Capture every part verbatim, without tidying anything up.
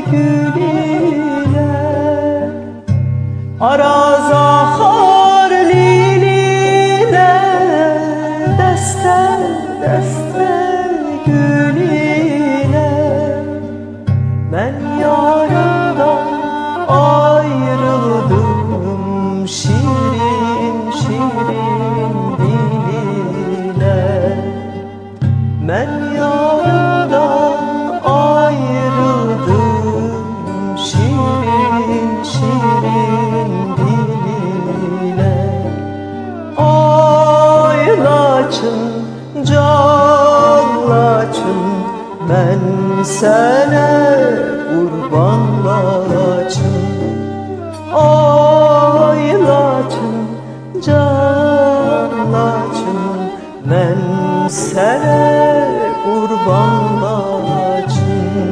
gülüyle Araz axar liline Dəstə, dəstə gülüyle Mən yarımdan ayrıldım şirin, şirin diliyle Mən yarımdan ayrıldım şirin, şirin diliyle Ay laçın, can laçın Mən sənə qurban laçın Ay laçın, can laçın Mən sənə qurban laçın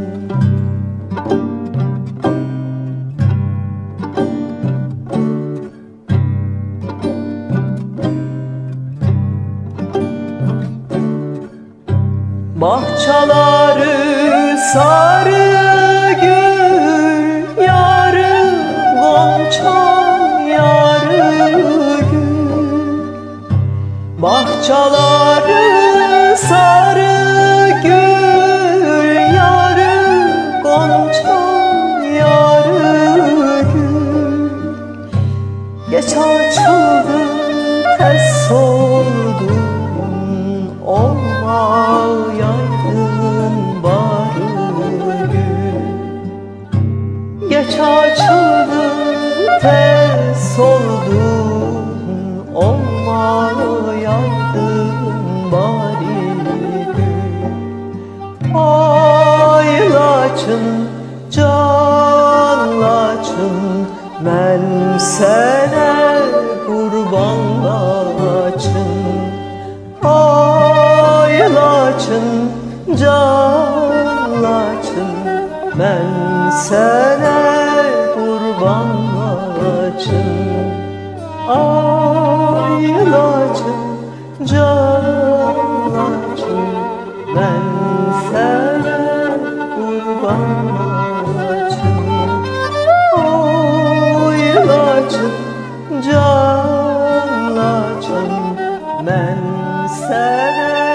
Bahçaları sarı gül yarı gonca yarı gül Bahçaları sarı gül yarı gonca yarı gül Geç açıldı tez soldun olmayaydın bari gül Geç açıldı tez soldun olmayaydın bari gül Ay laçın, can laçın Mən sənə qurban laçın Ay laçın, can laçın Mən sənə qurban laçın Ay laçın, can laçın Mən sənə qurban laçın Ay laçın, can laçın Mən sənə